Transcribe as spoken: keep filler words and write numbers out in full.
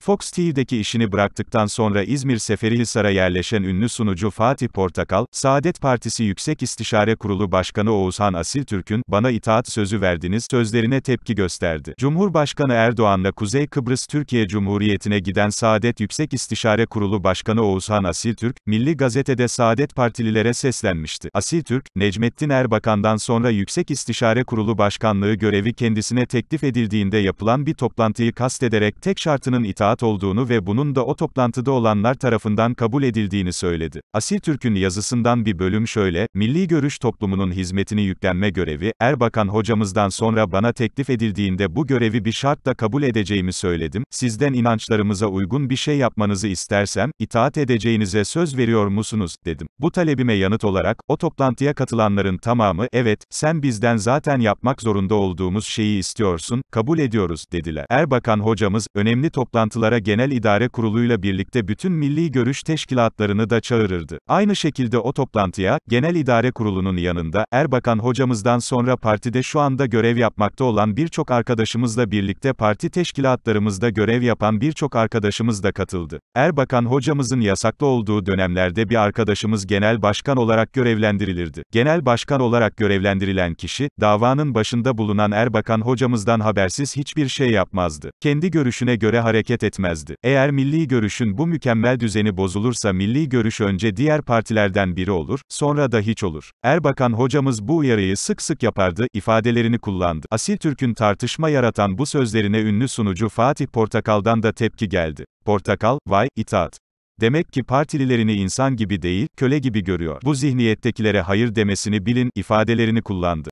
Fox T V'deki işini bıraktıktan sonra İzmir Seferihisar'a yerleşen ünlü sunucu Fatih Portakal, Saadet Partisi Yüksek İstişare Kurulu Başkanı Oğuzhan Asiltürk'ün, "Bana itaat sözü verdiniz" sözlerine tepki gösterdi. Cumhurbaşkanı Erdoğan'la Kuzey Kıbrıs Türkiye Cumhuriyeti'ne giden Saadet Yüksek İstişare Kurulu Başkanı Oğuzhan Asiltürk, Milli Gazete'de Saadet Partililere seslenmişti. Asiltürk, Necmettin Erbakan'dan sonra Yüksek İstişare Kurulu Başkanlığı görevi kendisine teklif edildiğinde yapılan bir toplantıyı kastederek tek şartının itaat olduğunu ve bunun da o toplantıda olanlar tarafından kabul edildiğini söyledi. Asiltürk'ün yazısından bir bölüm şöyle: "Milli görüş toplumunun hizmetini yüklenme görevi, Erbakan hocamızdan sonra bana teklif edildiğinde bu görevi bir şartla kabul edeceğimi söyledim. Sizden inançlarımıza uygun bir şey yapmanızı istersem, itaat edeceğinize söz veriyor musunuz, dedim. Bu talebime yanıt olarak, o toplantıya katılanların tamamı, evet, sen bizden zaten yapmak zorunda olduğumuz şeyi istiyorsun, kabul ediyoruz, dediler. Erbakan hocamız, önemli toplantılara Genel İdare Kurulu'yla birlikte bütün milli görüş teşkilatlarını da çağırırdı. Aynı şekilde o toplantıya, Genel İdare Kurulu'nun yanında, Erbakan hocamızdan sonra partide şu anda görev yapmakta olan birçok arkadaşımızla birlikte parti teşkilatlarımızda görev yapan birçok arkadaşımız da katıldı. Erbakan hocamızın yasaklı olduğu dönemlerde bir arkadaşımız genel başkan olarak görevlendirilirdi. Genel başkan olarak görevlendirilen kişi, davanın başında bulunan Erbakan hocamızdan habersiz hiçbir şey yapmazdı. Kendi görüşüne göre hareket etmezdi. Eğer milli görüşün bu mükemmel düzeni bozulursa milli görüş önce diğer partilerden biri olur, sonra da hiç olur. Erbakan hocamız bu uyarıyı sık sık yapardı, ifadelerini kullandı. Asiltürk'ün tartışma yaratan bu sözlerine ünlü sunucu Fatih Portakal'dan da tepki geldi. Portakal, "Vay, itaat. Demek ki partililerini insan gibi değil, köle gibi görüyor. Bu zihniyettekilere hayır demesini bilin" ifadelerini kullandı.